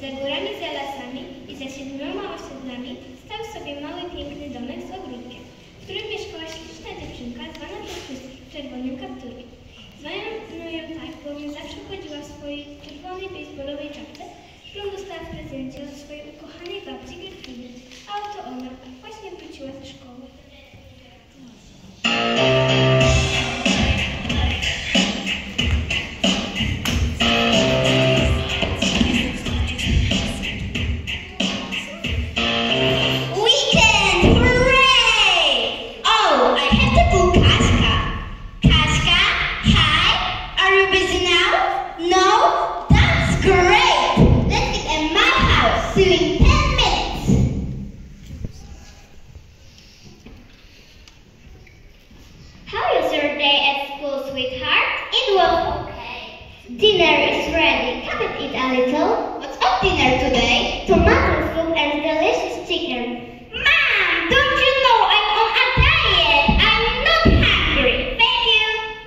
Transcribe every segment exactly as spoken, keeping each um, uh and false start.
górami, za lasami i za siedmioma osiedlami stał sobie mały, piękny domek z ogródkiem, w którym mieszkała śliczna dziewczynka zwana przez wszystkich czerwonym kapturkiem. Zwano ją tak, bowiem zawsze chodziła w swojej czerwonej bejsbolowej czapce, którą dostała w prezencie od swojej ukochanej babci Gertrudy, a oto ona właśnie wróciła ze szkoły. Dinner is ready. Come and eat a little. What's up dinner today? Tomato soup and delicious chicken. Mom, don't you know I'm on a diet? I'm not hungry. Thank you.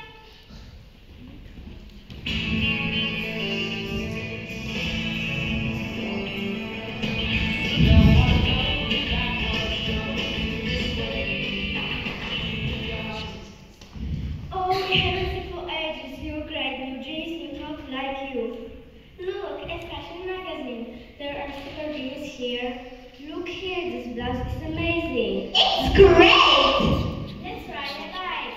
Oh, we haven't seen for ages. You're great. New jeans, new top, like you. Look, a fashion magazine. There are super jeans here. Look here, this blouse is amazing. It's great. Let's try the bike.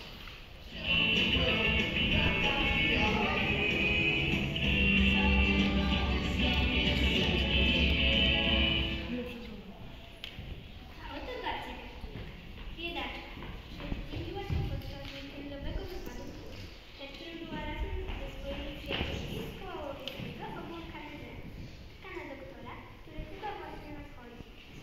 Oto Bacek. Biedaczka. Zdziwiła się podczas weekendowego wypadu, na którym była razem ze swoimi przyjaciółmi z koła łowieckiego obłąkany zen. Czeka na doktora, który chyba właśnie nadchodzi.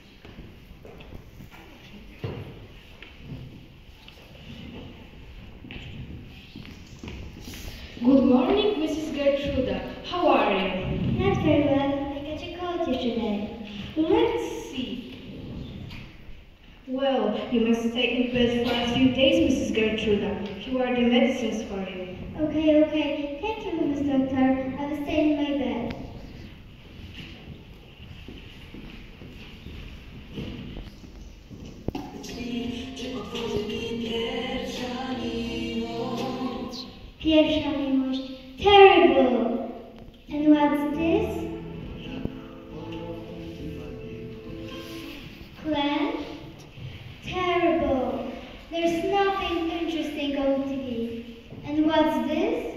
Good morning, Missus Gertruda. How are you? Not very well. I got a cold yesterday. Let's see. Well, you must stay in bed for a few days, Missus Gertruda. Here are the medicines for you. Okay, okay. Thank you, Miss Doctor. I will stay in my bed. Pierwsza miłość. Terrible. And what's this? Clan? Terrible. There's nothing interesting on T V. And what's this?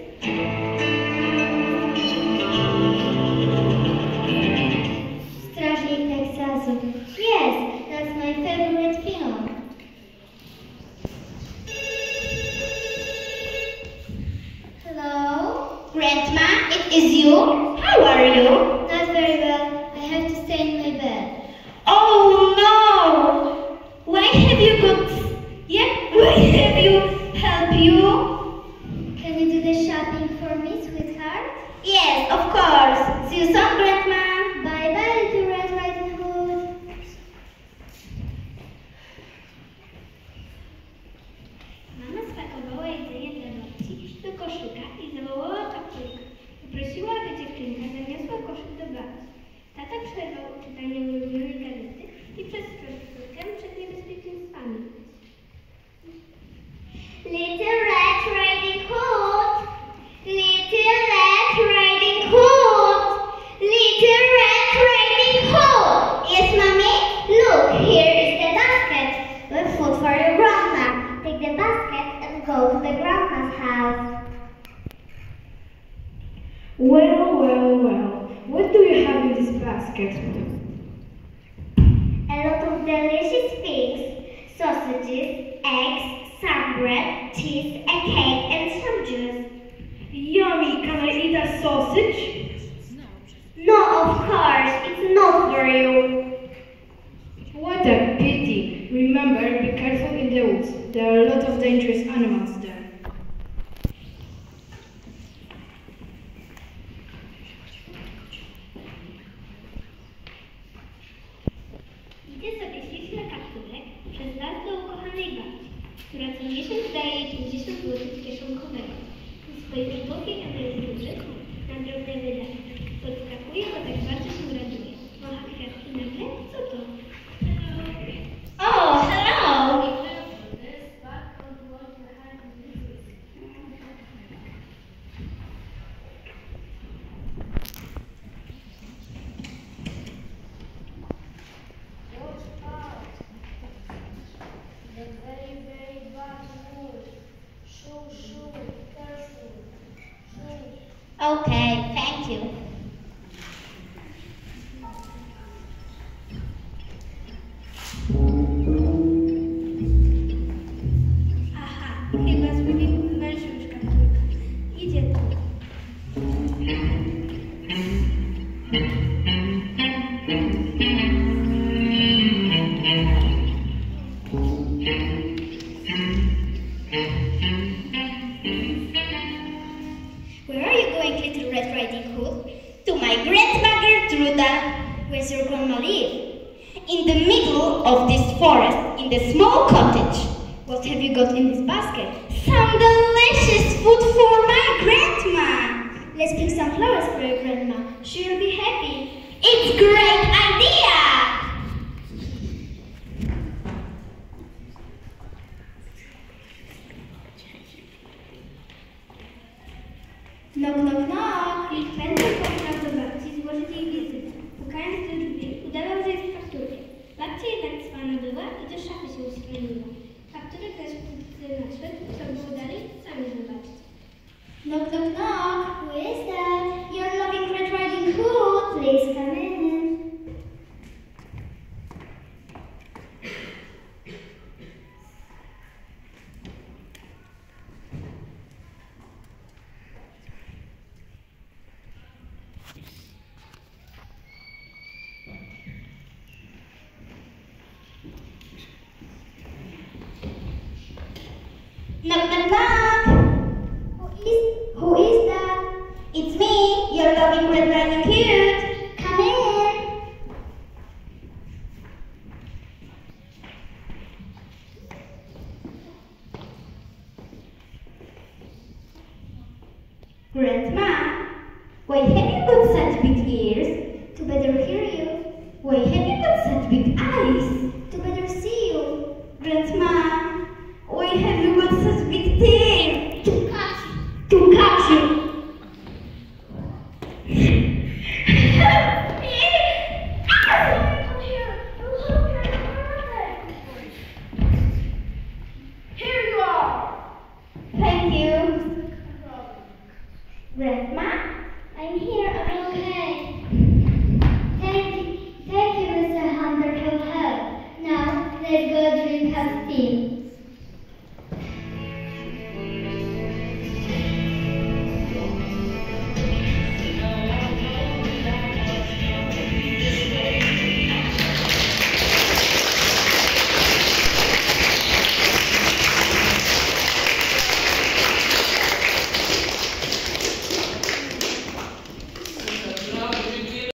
Strażnik Teksasu. Yes, that's my favorite film. Hello? Grandma, it is you? How are you? Not very well. I have to stay in my bed. Oh no! Why have you got... Yeah, why have you... help you? Can you do the shopping for me, sweetheart? Yes, of course. See you soon, Grandma. Bye-bye, little Red Riding Hood. Mama spakowała jedzenie dla babci do koszyka i zawołała kapturka. Poprosiła, aby dziewczynka zaniosła koszyk do babci. Tata przerwał czytanie ulubionej gazety i przestrzegł córkę przed niebezpieczeństwami. Little Red Riding Hood. Little Red Riding Hood. Little Red Riding Hood. Yes, Mommy? Look, here is the basket with food for your grandma. Take the basket and go to the grandma's house. Well, well, well. What do you have in this basket? A lot of delicious things. Sausages, eggs, some bread, cheese, a cake, and some juice. Yummy! Can I eat a sausage? No, of course, it's not for you. What a pity. Remember, be careful in the woods. There are a lot of dangerous animals there. Idzie sobie śliczna kapturek przez las do ukochanej babci, która co miesiąc daje jej pięćdziesiąt złotych kieszonkowego. Z swojej głębokiej emerytury na drobne wydatki. Podskakuje, bo tak bardzo się raduje. Macha kwiatki nagle. Co to? Oh, hello! Okay, thank you. Aha, chyba zgubił wężusz kapturka. Idzie tu. Where are you going, Little Red Riding Hood? To my grandma Gertruda. Where's your grandma live? In the middle of this forest, in the small cottage. What have you got in this basket? Some delicious food for my grandma. Let's pick some flowers for your grandma. She'll be happy. It's a great idea! Knock, knock, knock. I pędzę poszła do babci złożyć jej wizytę. Pukając do drzwi, udawał, że jest kapturkiem. Babcia jednak cwana była i do szafy się uschroniła. Kapturek też wkrótce nadszedł, co było dalej, sami zobaczcie. Knock, knock, knock. Who is that? Your loving Red Riding Hood. Please come in. Knock, knock, knock. Who is, who is that? It's me, your loving Red Riding Hood. Come in. Grandma, why have you got such big ears? To better hear you. Why have you got such big eyes? To better see you. Grandma, why have you got such big teeth? To catch you. To catch you. Come here. Here you are. Thank you. Grandma, I'm here. I'm okay. Thank you. Thank you, Mister Hunter. Now, let's go drink our tea.